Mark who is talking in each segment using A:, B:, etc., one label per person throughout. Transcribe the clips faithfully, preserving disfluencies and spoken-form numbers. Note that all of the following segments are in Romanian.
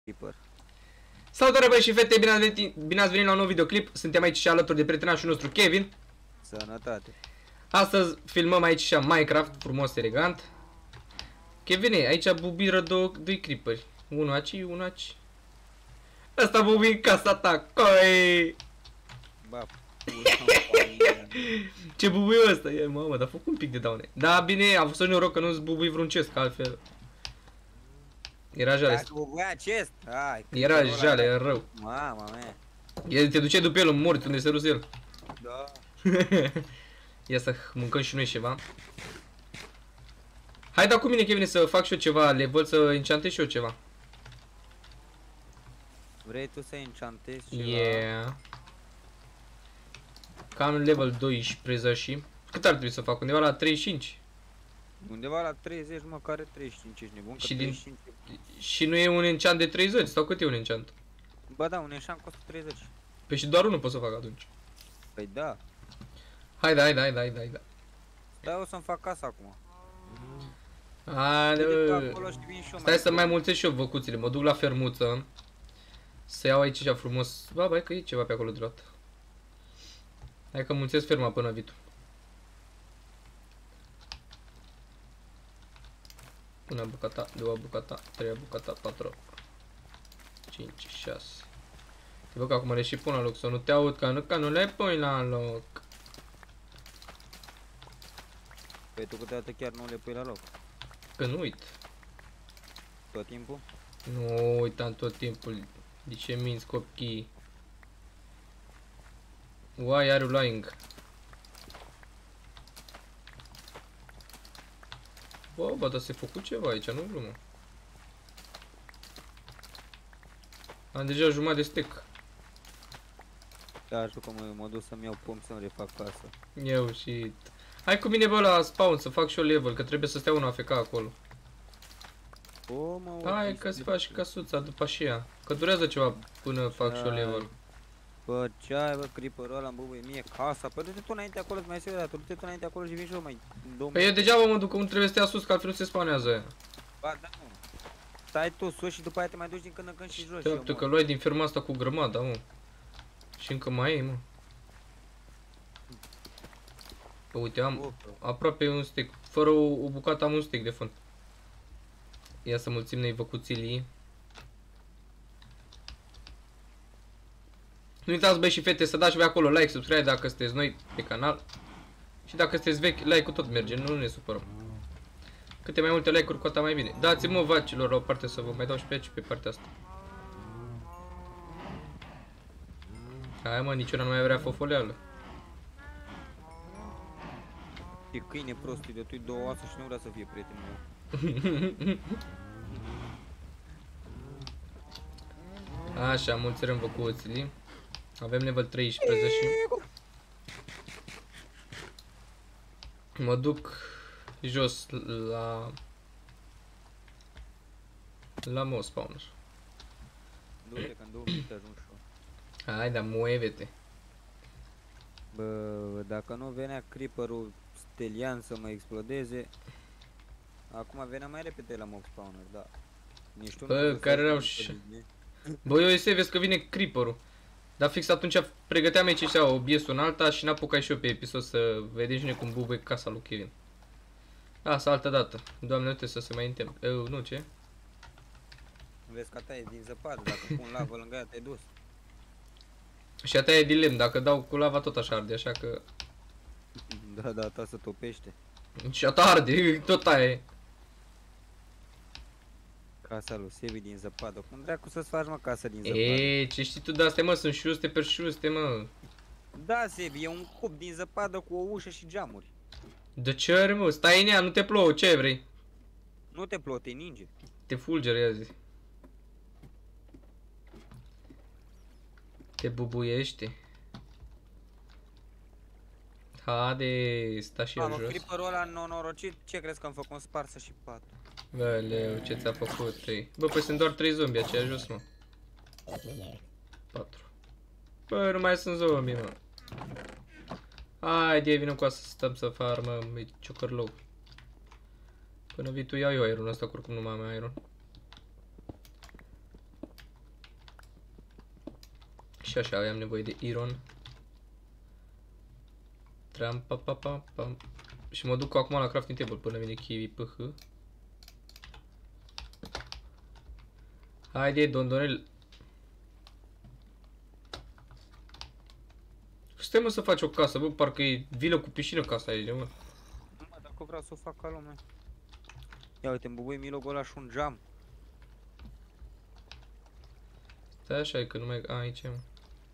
A: Creeper.
B: Salutare băi și fete, bine ați, venit, bine ați venit la un nou videoclip. Suntem aici și alături de prietenașul nostru Kevin.
A: Sănătate.
B: Astăzi filmăm aici și Minecraft, frumos, elegant. Kevin, aici bubiră două, doi creeperi. Unul aici, unul aici. Ăsta bubi în casa ta, coi!
A: Ba,
B: ce bubuiu ăsta e, mamă, dar a făcut un pic de daune. Da, bine, a fost noroc că nu-ți bubui vreun chest, că altfel... Era jale.
A: dacă bubuia acest? Hai,
B: Era jale, era rău.
A: Mama mea.
B: El te duce după el în morți, unde se ruse el.
A: Da.
B: Ia să mâncăm și noi ceva. Hai da cu mine, Kevin, să fac și eu ceva level, să enchantez și eu ceva.
A: Vrei tu să enchantezi ceva?
B: Yeah. Cam level doisprezece și... Cât ar trebui să fac? Undeva la treizeci și cinci.
A: Undeva la treizeci, măcar treizeci și cinci, ești nebun, că
B: Și din-
A: treizeci și cinci...
B: Și nu e un enchant de treizeci? Sau cât e un enchant?
A: Ba da, un enchant costă treizeci.
B: Păi și doar unul pot să fac atunci.
A: Păi da.
B: Hai da, hai da, hai da, hai da, hai da.
A: Stai, o să-mi fac casa acum.
B: Haide,
A: Du-te tu
B: bă.
A: acolo și vin și eu
B: Stai să mai mulțesc și eu văcuțile, mă duc la fermuță. Să iau aici ceva frumos. Ba, bai că e ceva pe acolo dreapta. Hai că mulțesc ferma până vitul. Una bucata, două bucata, trei bucata, patru, cinci, șase. Te văd că acum le și pun la loc, să nu te aud, că nu, că nu le pui la loc.
A: Păi tu câteodată chiar nu le pui la loc.
B: Că nu uit.
A: Tot timpul?
B: Nu uitam tot timpul. De ce minți copii? Why are you lying? Bă, bă, dar s-a făcut ceva aici, nu glumă. Am deja jumătate de steak.
A: Da, știu că mă, mă duc să-mi iau pom să-mi refac casa.
B: Eu și... Hai cu mine, bă, la spawn să fac și eu level, că trebuie să stea un A F K acolo.
A: O, mă,
B: Hai că-ți faci casuța după aceea. Că durează ceva până fac și eu level.
A: Bă, ce ai, bă, creeper-ul ăla îmi bubuie mie casa. Păi du-te tu înainte acolo, mai serios, du-te tu înainte acolo și vin și eu mai domnul.
B: Păi eu degeaba mă duc, că nu trebuie să stea sus, că altfel nu se spawnează aia.
A: Ba, da, mă. Stai tu sus și după aia te mai duci din când în când și jos.
B: Așteaptă că luai din ferma asta cu grămada, mă. Și încă mai e, mă. Că uite, am aproape un steak. Fără o, o bucată am un steak de fân. Ia să mulțim noi văcuțilii. Nu uitați, băi și fete, să dați voi acolo like, subscribe dacă sunteți noi pe canal. Și dacă sunteți vechi, like-ul tot merge, nu ne supărăm. Câte mai multe like-uri, cu atât mai bine. Dați-mă vacilor la o parte să vă mai dau și pe aici și pe partea asta. Hai mă, niciuna nu mai vrea fofoleală.
A: E câine prost, îi dătui două oase și nu vrea să fie prietenul meu.
B: Așa, mulțărăm văcuțilii. Avem level treisprezece. Mă duc jos la... La mouse spawner.
A: Du-te că în două minute ajung și eu.
B: Hai, da, mueve-te.
A: Bă, dacă nu venea creeper-ul stelian să mă explodeze, acum venea mai repede la mob spawner, da. Nici tu
B: Bă,
A: nu
B: care erau și... Bă, eu să vezi că vine creeper-ul. Dar fix atunci pregăteam aici așa O B S-ul în alta și n-apucai și eu pe episod să vedem și noi cum bubuie casa lui Kevin. Asta altă dată. Doamne, uite să se mai întemn. Eu, nu, ce?
A: Vezi că ta e din zăpadă, dacă pun lavă lângă ea te-ai dus.
B: Și a ta e de lemn, dacă dau cu lava tot așa arde, așa că...
A: Da, da, ta se topește.
B: Și a ta arde, tot aia e.
A: Casa lui Sebi din zăpadă. Cum dracu să-ți faci, mă, casa din zăpadă?
B: Eee, ce știi tu de astea, mă, sunt șuste pe șuste, mă.
A: Da, Sebi, e un cub din zăpadă cu o ușă și geamuri.
B: De ce are, mă? Stai în ea, nu te plouă, ce vrei?
A: Nu te plouă, te ninge.
B: Te fulger, ia zi. Te bubuiește. Haide, sta și eu
A: Mamă,
B: jos.
A: creeper-ul ăla nenorocit, ce crezi că am făcut? Un sparsă și patru.
B: Băleu, ce ți-a făcut, ei? Bă, păi sunt doar trei zombi, aceea jos, mă. patru. Bă, nu mai sunt zombi, mă. Haide, vină cu asta să stăm să farmăm, e ciocărlou. Până vii tu iau eu iron ăsta, că oricum nu mai am iron. Și așa aveam nevoie de iron. Tram pa pa pa pam. Și mă duc acum la crafting table până vine kiwi ph. Haide, dondonel. Stai mă să faci o casă, bă, parcă e vilă cu piscină casa aici, mă.
A: Nu mă, dacă vreau să o fac ca lumea. Ia uite, îmi bubui milogul ăla și un geam.
B: Stai așa, e că nu mai... A, aici, mă.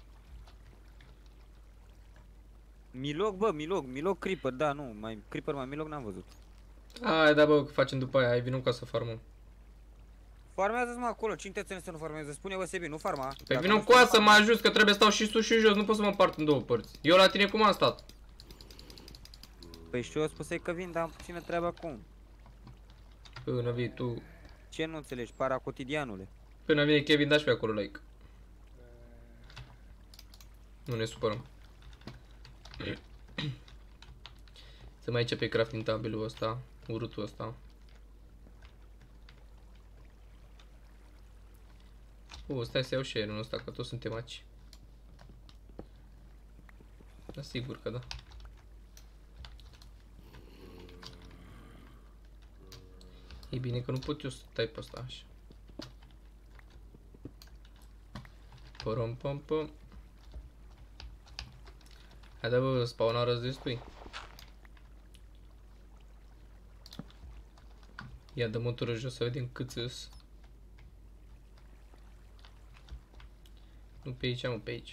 A: Milog, bă, milog, milog creeper, da, nu, mai creeper mai milog n-am văzut.
B: Hai, da, bă, că facem după aia, ai vinut ca să farmăm.
A: Farmează-ți mă acolo, cine te ține să nu farmeze? Spune O S B, nu farma.
B: Păi vină cu să mă ajut, că trebuie să stau și sus și jos, nu pot să mă împart în două părți. Eu la tine cum am stat?
A: Păi și eu spusei că vin, dar am puțină treabă acum.
B: Până vii tu.
A: Ce nu înțelegi, para cotidianule?
B: Până vine Kevin, dași pe acolo like. Nu ne supărăm. Să mai începe crafting tabelul ăsta, urâtul ăsta. Uh, stai să iau share-ul ăsta, că toți suntem aici. Da, sigur că da. E bine că nu pot eu să stai pe ăsta așa. Părom pom pom. Hai da bă, spawnară-ți destui. Ia dă motorul jos să vedem cât îs. Nu pe aici, mă, pe aici.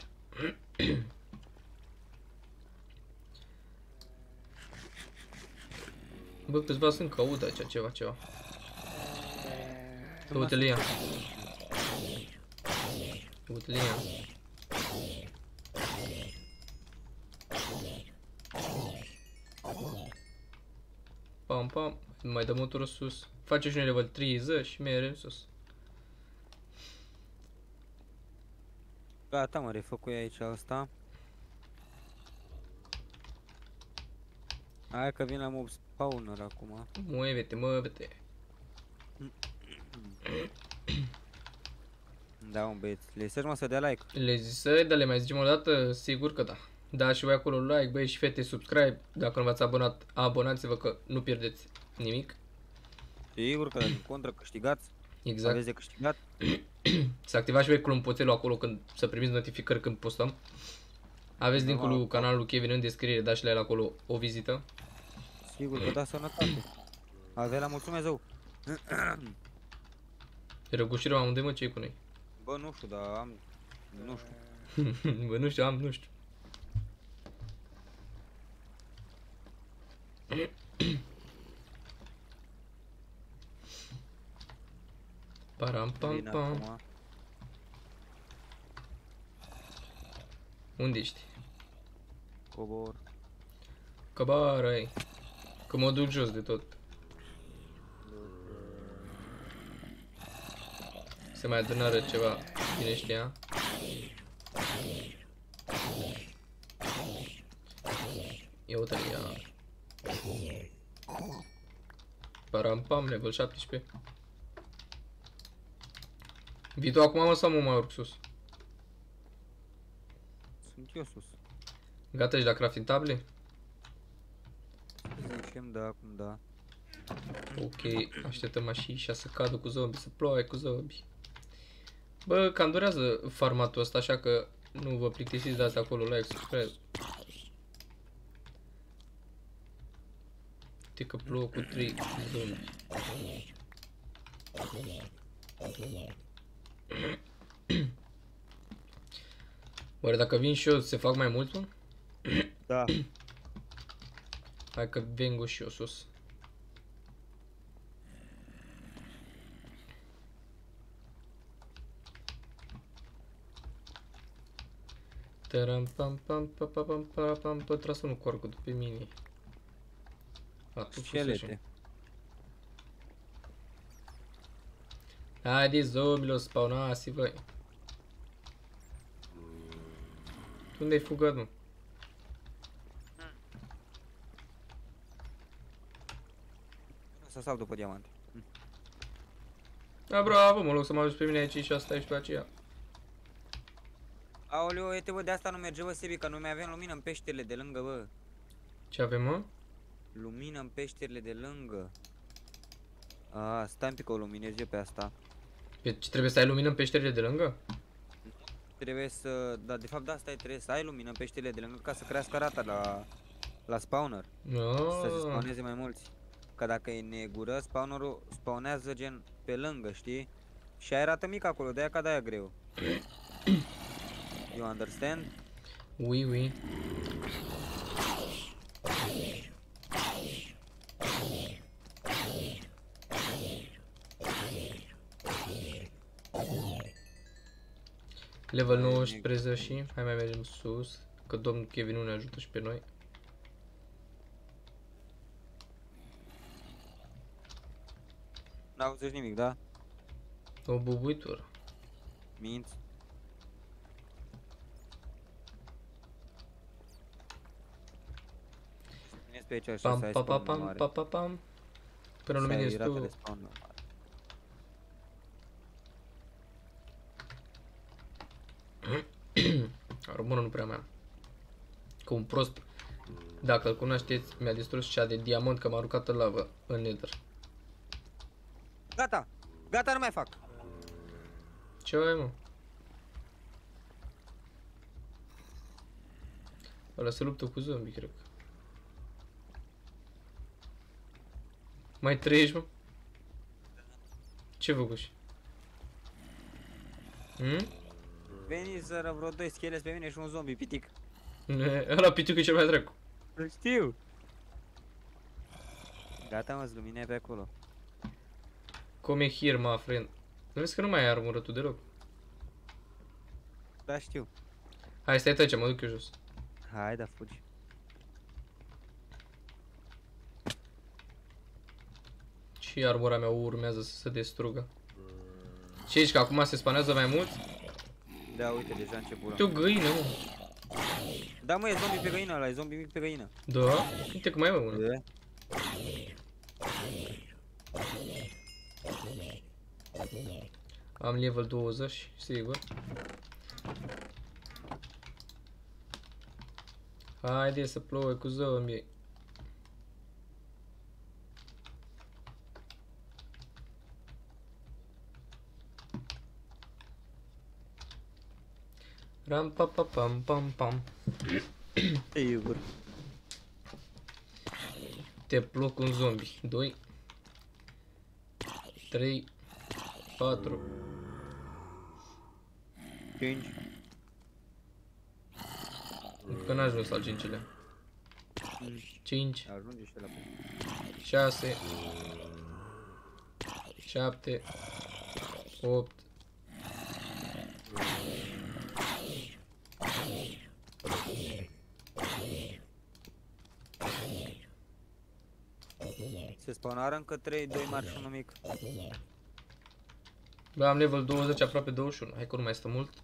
B: Bă, câțiva sunt că aud aici ceva, ceva. Uite-l ia. Uite-l ia. Pam, pam. Mai dă motorul sus. Face și un level treizeci și mere în sus.
A: Gata, mă, refăcui aici asta. Hai că vin la mob spawner acum.
B: Muevete, muevete.
A: Da, un băieț. Le zici mă să dea like.
B: Le zise, dar le mai zicem o dată, sigur că da. Da, și voi acolo like, băi și fete, subscribe. Dacă nu v-ați abonat, abonați-vă că nu pierdeți nimic.
A: Sigur că din contră câștigați.
B: Exact.
A: Aveți de câștigat.
B: Să activați și voi clompoțelul acolo când să primiți notificări când postăm. Aveți linkul canalului Kevin în descriere, dați la el acolo o vizită.
A: Sigur că da, sănătate. Avea la mulțumesc zău.
B: Răgușirea, unde mă, ce-i cu noi?
A: Bă, nu știu, dar am... Nu știu.
B: Bă, nu știu, am, nu știu. Param pam
A: Bine,
B: pam.
A: acum.
B: Unde ești?
A: Cobor.
B: Coboară-i. Că mă duc jos de tot. Se mai adunară ceva, cine știa. Ia uite-l, ia. Param pam, level șaptesprezece. Vii tu acum, mă, sau mă mai urc sus?
A: Sunt eu sus.
B: Gata, ești la crafting table?
A: Zicem da, acum da.
B: Ok, așteptăm așa să cadă cu zombie, să ploaie cu zombie. Bă, cam durează formatul ăsta, așa că nu vă plictisiți, dați acolo like, subscribe. Uite că plouă cu trei zombie. Oare dacă vin și eu, se fac mai mult, mă?
A: Da.
B: Hai că vengo și eu sus. Taram pam pam pam pam pam pam pam pam trasă nu coarcă după mine. A, tu
A: Șelete.
B: Haide, zombilor, spawnați voi. Unde ai fugat, mă?
A: Să sap după diamante.
B: Da, bravo, mă loc să mă ajut pe mine aici și asta ești pe aceea.
A: Aoleu, uite bă, de asta nu merge bă, Sebi, că noi mai avem lumină în peșterile de lângă, bă.
B: Ce avem, mă?
A: Lumină în peșterile de lângă. A, stai un pic, o luminez eu pe asta.
B: Pe ce trebuie să ai lumină în peșterile de lângă?
A: Trebuie să, da, de fapt, da, stai, trebuie să ai lumină în peșterile de lângă ca să crească rata la, la spawner. Să se
B: Ah,
A: spawneze mai mulți. Că dacă e negură, spawnerul spawnează gen pe lângă, știi? Și ai rată mică acolo, de-aia ca de-aia greu. You understand?
B: oui, oui. Level nouăsprezece și hai mai mergem sus, că domnul Kevin nu ne ajută și pe noi.
A: N-auzești nimic, da?
B: O bubuitură.
A: Minți? Luminezi pe aici așa
B: Pam
A: să ai
B: pa pa
A: spawn
B: pam
A: mare.
B: pa pa pam. Până
A: Să ai
B: luminezi
A: rata
B: tu.
A: de spawn mare.
B: Armură nu prea mai am. Că un prost, dacă îl cunoașteți, mi-a distrus cea de diamant că m-a aruncat în lavă în nether.
A: Gata! Gata, nu mai fac!
B: Ce ai, mă? Ăla se luptă cu zombie, cred că. Mai trăiești, mă? Ce făcuși? Hmm?
A: Veniseră vreo doi schelezi pe mine și un zombie pitic.
B: Ăla pitiuc e cel mai dracu.
A: Îl știu! Gata, mă, lumine pe acolo.
B: Come here, my friend. Nu vezi că nu mai ai armură tu deloc.
A: Da, știu.
B: Hai, stai aici, mă duc eu jos.
A: Hai, da, fugi.
B: Și armura mea urmează să se distrugă. Ce zici, că acum se spanează mai mulți?
A: Da, uite, deja început.
B: Uite o găină, mă.
A: Da, mă, e zombie pe găină ăla, e zombie mic pe găină.
B: Da? Uite că mai e mă una.
A: E?
B: Am level douăzeci, sigur. Haide să plouă cu zombie. Ram pa pa pam pam pam.
A: Sigur.
B: Te plouă cu un zombie. doi trei patru
A: cinci.
B: Că n-a ajuns al cincilea. cinci
A: Ajunge și la
B: șase șapte opt
A: Se spawnară încă trei, doi mari și unul mic.
B: Bă, am level douăzeci, aproape douăzeci și unu. Hai că nu mai stă mult.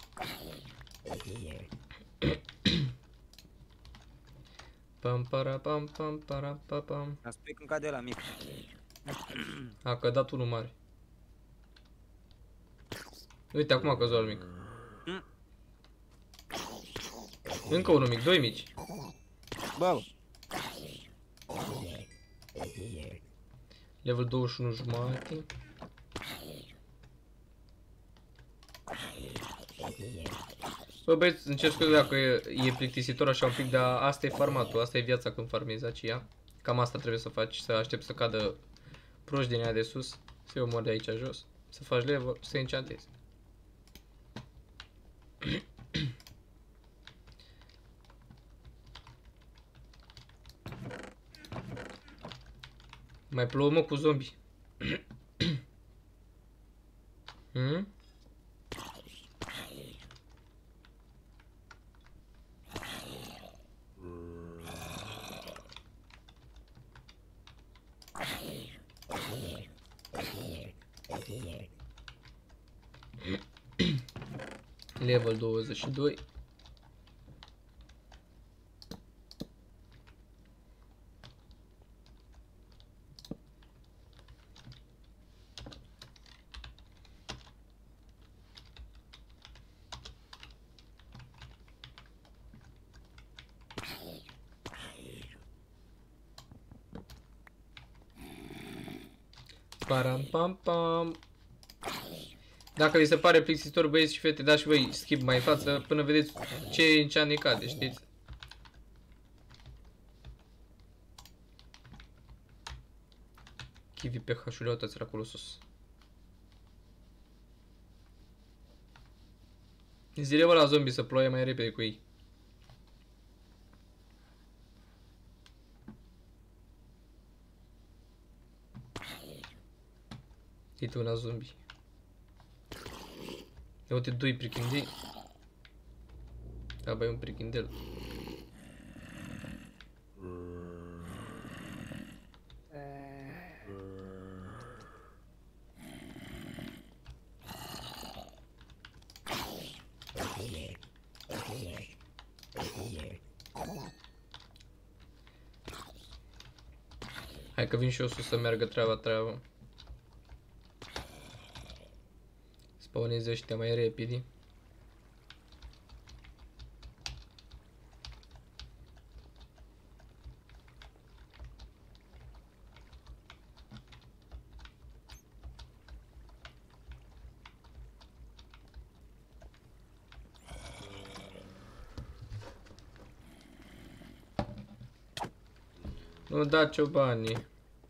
B: Pam para pam pam para pa pam.
A: Am spus când cade la mic.
B: A cădat unul mare. Uite, acum a căzut al mic.
A: Mm.
B: Încă unul mic, doi mici.
A: Bă,
B: Level douăzeci și unu jumate. Bă, băieți, îmi cer scuze dacă e, e plictisitor așa un pic, dar asta e farmatul, asta e viața când farmezi aceea. Cam asta trebuie să faci, să aștepți să cadă proști din aia de sus, să-i omori de aici jos, să faci level, să enchantezi. Mai plouă, mă, cu zombie. Hmm? Level douăzeci și doi. Param pam pam. Dacă vi se pare plictisitor, băieți și fete, dați și voi skip mai în față până vedeți ce enchant ne cade, știți? Kiwi pe H-ul uitați acolo sus. Zile-vă la zombie să ploie mai repede cu ei. Uite una zombie. Ia uite doi prichindei. Da, băi, un prichindel. Hai că vin și eu sus să meargă treaba treaba. Spawneze ăștia mai repede. Nu da ciobanii.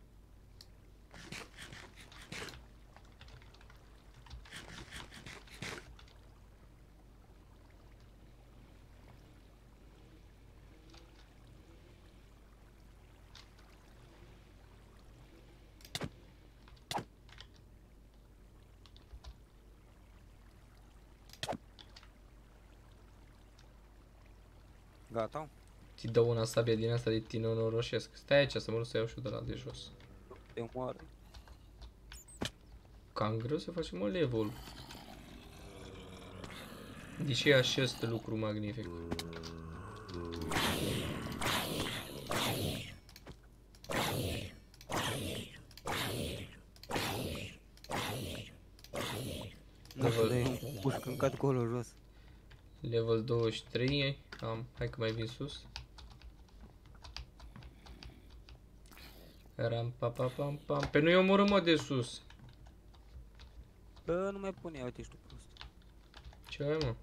A: Gata?
B: Ți dau una sabie din asta de tine noroșesc. Stai aici să mă duc să iau și eu de la de jos.
A: Te moară.
B: Cam greu să facem o level. Deși e acest lucru magnific.
A: Nu știu, dar e un puș câncat acolo jos.
B: Level douăzeci și trei am. Hai că mai vin sus. Ram pa pa pam pam. Pe nu-i omoră mă de sus.
A: Bă, nu mai pune, uite, ești tu prost.
B: Ce ai mă?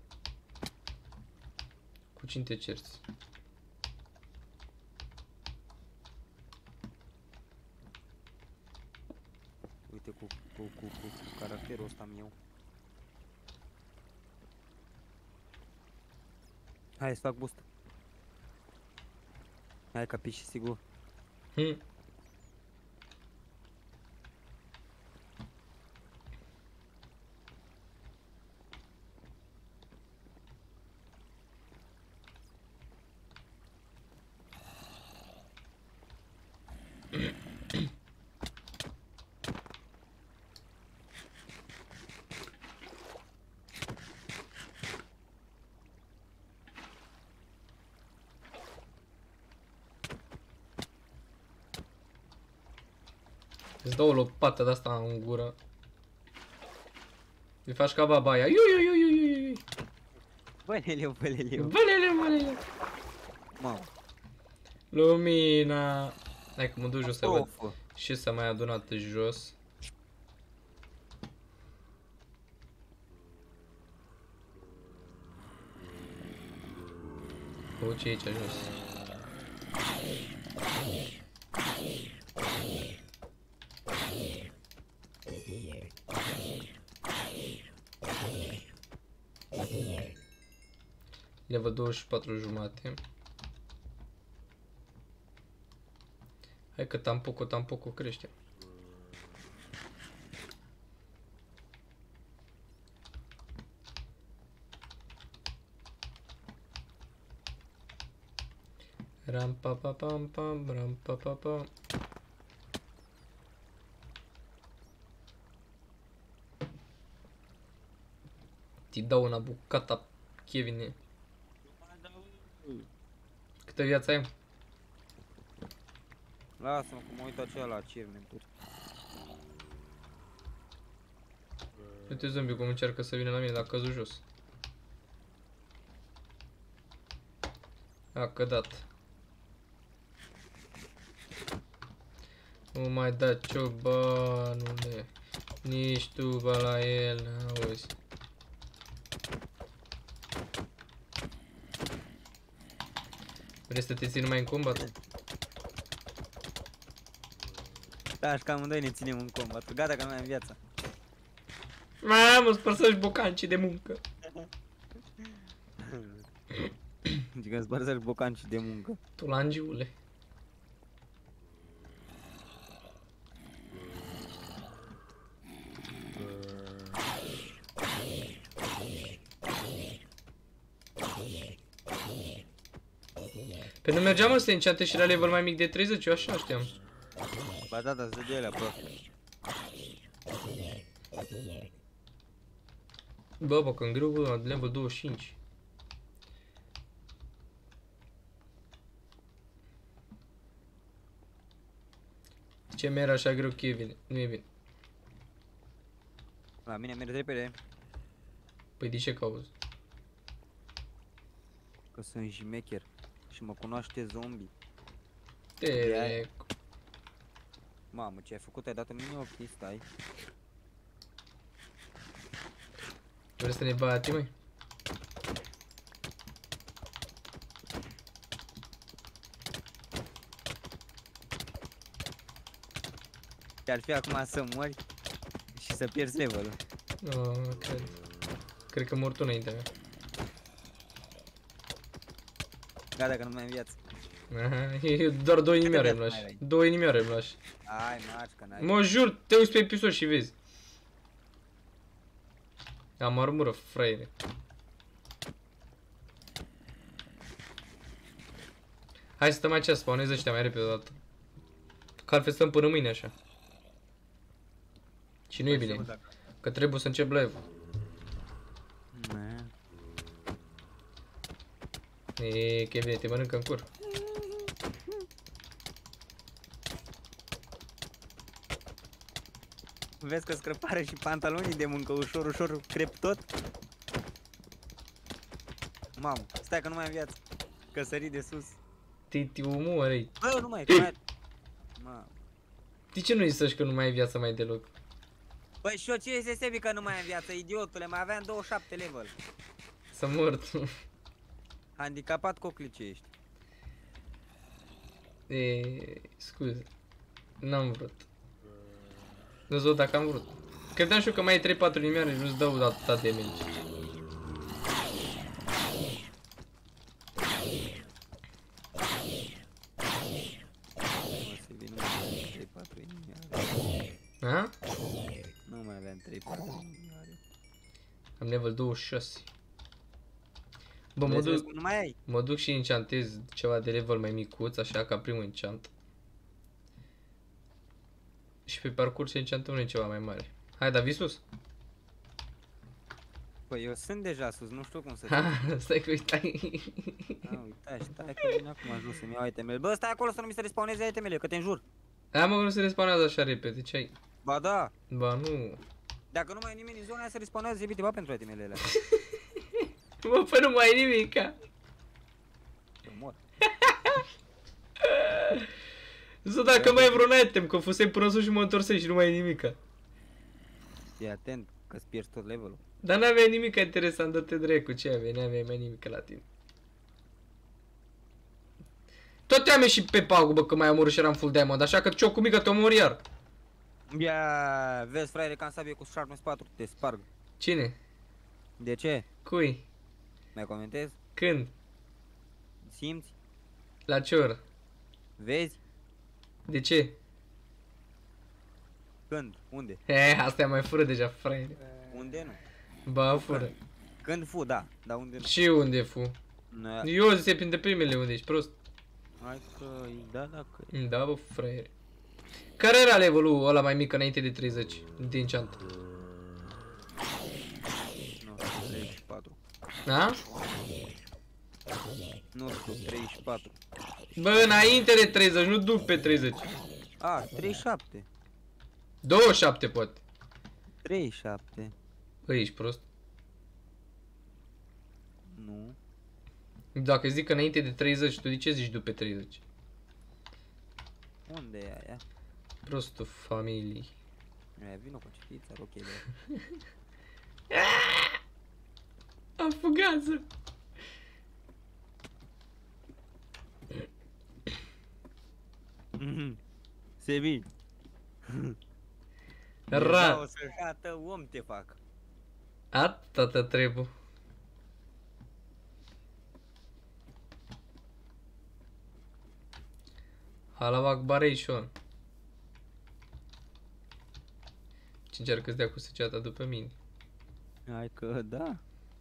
B: Cu cine te cerți?
A: Uite cu, cu, cu, cu, cu caracterul ăsta am eu. Hai să fac boost. Hai ca piși sigur.
B: Hm. Îți dau o lopată de asta în gură. Îi faci ca babaia. Iu, iu, iu, iu, iu, iu.
A: Băleleu, băleleu.
B: Băleleu, băleleu.
A: Mamă.
B: Lumina. Hai că mă duc jos să văd
A: Ofă.
B: ce s-a mai adunat jos. O, ce e aici jos? Level douăzeci și patru jumate. Hai că tampoco, tampoco crește. Ram pa pa pam pam, ram pa pa pam. Ti dau una bucata, Kevine. Câtă viață ai?
A: Lasă-mă că mă uit aceea la achievement-uri.
B: Uite zombie cum încearcă să vină la mine, dar a căzut jos. A cădat. Nu mai da ciobanule. Nici tu ba la el, auzi. Vrei să te ții numai în combat?
A: Da, și că amândoi ne ținem în combat. Gata că nu mai am viața.
B: Mamă, spărsești bocancii de muncă.
A: Zic că îmi spărsești bocancii de muncă.
B: Tu langiule. Pe nu mergeam mă să enchante și la level mai mic de treizeci, eu așa știam.
A: Ba da, da, să de alea, bă.
B: Bă, bă, când greu, bă, la level douăzeci și cinci. Ce mi era așa greu că e bine, nu e bine.
A: La mine merge repede.
B: Păi de ce cauză?
A: Că sunt jmecher. Și mă cunoaște zombie.
B: Te...
A: Mamă, ce ai făcut? Ai dat în mine ochii, stai.
B: Vrei să ne bati, măi?
A: Ce-ar fi acum să mori și să pierzi levelul.
B: Nu, no, cred. Cred că mor tu înaintea mea.
A: Gata că nu mai am viață.
B: Aha, doar două inimioare îmi lași. Două inimioare îmi lași.
A: Hai, marci, că n-ai.
B: Mă jur, te uiți pe episod și vezi. Am armură, fraiere. Hai să stăm aici, spawnezi ăștia mai repede odată. Că altfel stăm până mâine așa. Și nu e bine, că trebuie să încep live. E, că e bine, te mănâncă în cur.
A: Vezi că scrăpare și pantalonii de muncă ușor, ușor, crep tot. Mamă, stai că nu mai am viață. Că sări de sus.
B: Titi umorei.
A: Bă, nu mai e, mai... Mamă.
B: De ce nu-i să-și că nu mai ai viață mai deloc?
A: Păi și eu ce este sebi că nu mai am viață, idiotule, mai aveam douăzeci și șapte level.
B: Să mor tu.
A: Handicapat coclice ești.
B: E, scuze. N-am vrut. Nu știu dacă am vrut. Credeam și eu că mai ai trei patru inimioare și nu-ți dau atâta damage. Ha?
A: Nu mai aveam trei patru inimioare.
B: Am level douăzeci și șase. Bă, mă
A: Vezi, vezi
B: duc,
A: cum nu mai ai?
B: mă duc și enchantez ceva de level mai micuț, așa ca primul enchant. Și pe parcurs enchantăm noi ceva mai mare. Hai, da, vii sus?
A: Păi eu sunt deja sus, nu știu cum să
B: Ha, stai că uitai.
A: A, uita, stai că vine acum ajung să-mi iau itemele. Bă, stai acolo să nu mi se respawneze itemele, că te înjur.
B: Da, mă, nu se respawnează așa repede, ce ai?
A: Ba da.
B: Ba, nu.
A: Dacă nu mai e nimeni în zona aia, se respawnează zi ba pentru itemele alea.
B: Bă, păi nu mai ai nimica.
A: Eu mor.
B: Zău, dacă mai ai vreun item, că fusei până sus și mă întorsei și nu mai ai nimica.
A: Fii atent, că-ți pierzi tot levelul.
B: Dar n-aveai nimica interesant, dă-te dracu, ce aveai? N-aveai mai nimic la tine. Tot te-am ieșit pe pagubă că mai am omorât și eram full diamond, așa că cioc cu mică te omor iar.
A: Ia, vezi, fraiere, că am sabie cu Sharpness patru, te sparg.
B: Cine?
A: De ce?
B: Cui?
A: Mai comentezi?
B: Când?
A: Simți?
B: La ce oră?
A: Vezi?
B: De ce?
A: Când? Unde?
B: He, asta e mai fură deja, fraiere.
A: Unde nu?
B: Ba, fură.
A: Când fu, da, dar unde nu?
B: Și unde fu?
A: Nu,
B: Eu zice printre primele unde ești prost.
A: hai că, da, dacă...
B: Da, bă, fraiere. Care era levelul ăla mai mic înainte de treizeci? De enchant?
A: Nu știu, treizeci și patru.
B: Da?
A: Nu știu, treizeci și patru.
B: Bă, înainte de treizeci, nu după treizeci.
A: A, treizeci și șapte.
B: douăzeci și șapte poate.
A: treizeci și șapte.
B: Bă, ești prost.
A: Nu.
B: Dacă zic că înainte de treizeci, tu de ce zici după treizeci?
A: Unde e aia?
B: Prostul familiei.
A: E, vino cu citița, ok, de.
B: Am fugază.
A: Sebi.
B: Ra.
A: O să jată om te fac.
B: Atâta te trebuie. Hala Akbaration. Ce încearcă să dea cu săgeata după mine?
A: Hai că da.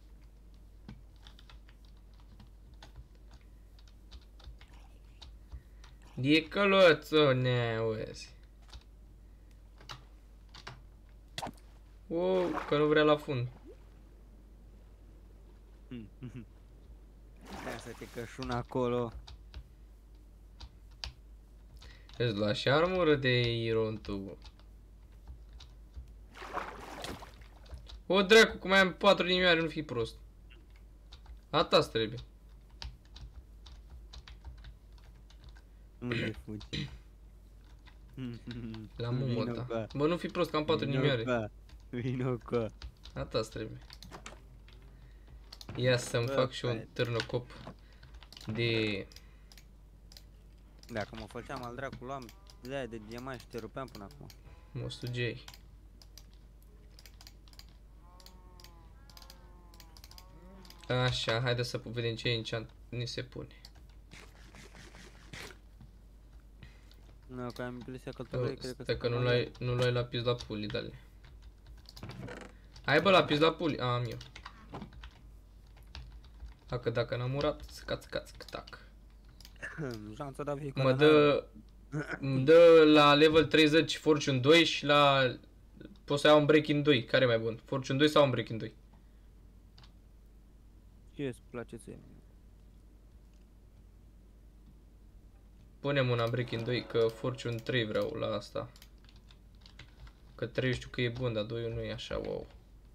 B: E căloțo, neauzi. Wow, că nu vrea la fund.
A: Stai să te cășun acolo.
B: Îți lași armură de iron tu. O dracu, cum mai am patru inimioare, nu fi prost. Ata-ți trebuie.
A: Unde fugi?
B: La mumă
A: Vino
B: ta.
A: ca.
B: Bă, nu fi prost, că am patru
A: Vino
B: inimioare.
A: ca. Vino ca.
B: Ata-ți trebuie. Ia să-mi
A: Bă,
B: fac și un
A: stai.
B: târnăcop de...
A: Dacă mă făceam al dracu, luam de-aia de diamant și te rupeam până acum.
B: mostugei. Așa, haide să vedem ce enchant ni se pune.
A: Nu, că am impresia că tu
B: Oh,
A: vrei, cred că
B: stai că nu
A: scapă
B: l-ai nu l-ai lapis la puli, dale. Hai bă, lapis la puli. A, am eu. Dacă dacă n-am murat, scaț, scaț, tac.
A: de- Janța da fiecare
B: Mă
A: dată.
B: dă îmi dă la level treizeci Fortune doi și la pot să iau un Breaking doi. Care e mai bun? Fortune doi sau un Breaking doi?
A: Ce îți place ție?
B: Punem una Breaking doi, că Fortune trei vreau la asta. Că trei știu că e bun, dar doi nu e așa, wow.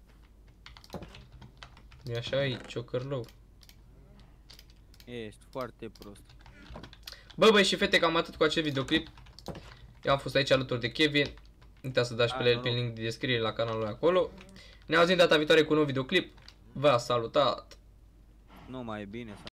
B: Nu e așa aici, ciocărlău.
A: Ești foarte prost.
B: Bă, băi și fete, cam atât cu acest videoclip. Eu am fost aici alături de Kevin. Nu uitați să dați pe, el, pe link de descriere la canalul acolo. Ne auzim data viitoare cu un nou videoclip. V-a salutat!
A: Nu mai e bine să